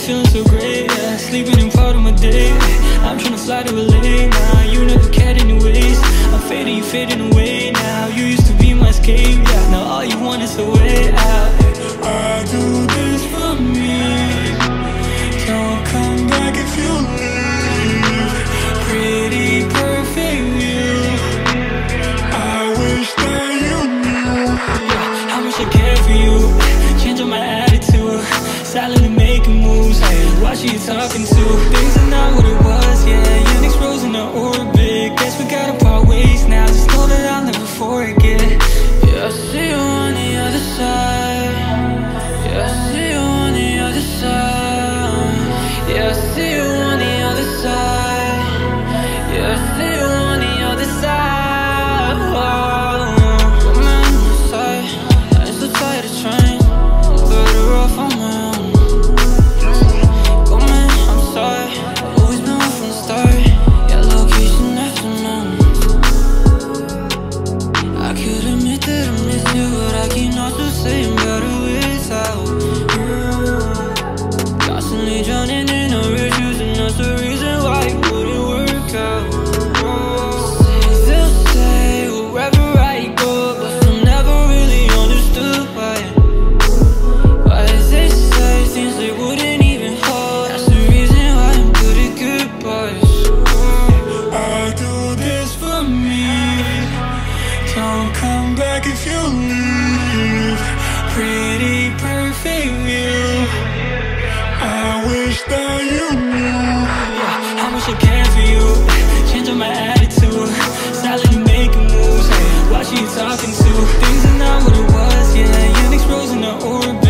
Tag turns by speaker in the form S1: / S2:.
S1: feeling so great, yeah. Sleeping in part of my day. I'm tryna fly to LA now. You never cared anyways. I'm fading, you fading away now. You used to be my escape, yeah. Now all you want is a way out. I do this for me. Don't come back if you leave. Pretty perfect view. I wish that you knew, yeah, how much I care for you. Change up my attitude. Silently making moves. Watch who you talking to. Things are not what it was, yeah. Your next rose in our orbit. Guess we gotta part ways now. Just know that I'll never forget. Yeah, I see you on the other side. Yeah, I see you on the other side. Yeah, I see you on the other side. Yeah, I see you on the other side. Oh, man, on the side. I'm so tired of trying. Better off on my own. Go, man, I'm sorry. Always been one from the start. Yeah, location never known. I could admit that I miss you, but I can also say I'm better without you. Constantly drowning in our issues, and that's the reason why it wouldn't work out. They'll say wherever I go, but I never really understood why. Why they say things they wouldn't even hold. That's the reason why I'm good at goodbyes. I do this for me. Don't come back if you leave. Pretty perfect view. I wish that you knew, yeah, how much I care for you. Change up my attitude. Silently making moves. Watch who you talking to. Things are not what it was, yeah. Your next rose in our orbit.